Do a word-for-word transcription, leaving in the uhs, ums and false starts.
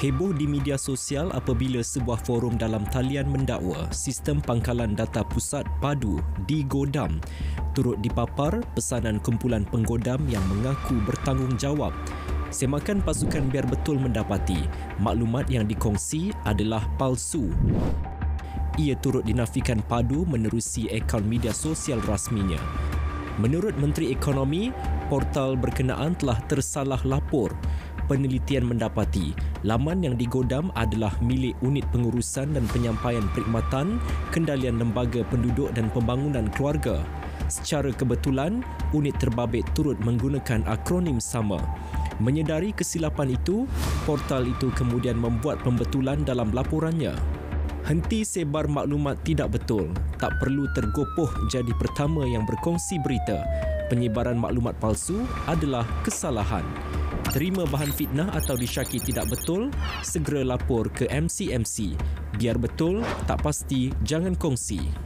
Heboh di media sosial apabila sebuah forum dalam talian mendakwa sistem pangkalan data pusat padu digodam. Turut dipapar pesanan kumpulan penggodam yang mengaku bertanggungjawab. Semakan pasukan biar betul mendapati maklumat yang dikongsi adalah palsu. Ia turut dinafikan padu menerusi akaun media sosial rasminya. Menurut Menteri Ekonomi, portal berkenaan telah tersalah lapor. Penelitian mendapati laman yang digodam adalah milik Unit Pengurusan dan Penyampaian Perkhidmatan Kendalian Lembaga Penduduk dan Pembangunan Keluarga. Secara kebetulan, unit terbabit turut menggunakan akronim sama. Menyedari kesilapan itu, portal itu kemudian membuat pembetulan dalam laporannya. Henti sebar maklumat tidak betul. Tak perlu tergopoh jadi pertama yang berkongsi berita. Penyebaran maklumat palsu adalah kesalahan. Terima bahan fitnah atau disyaki tidak betul, segera lapor ke M C M C. Biar betul, tak pasti, jangan kongsi.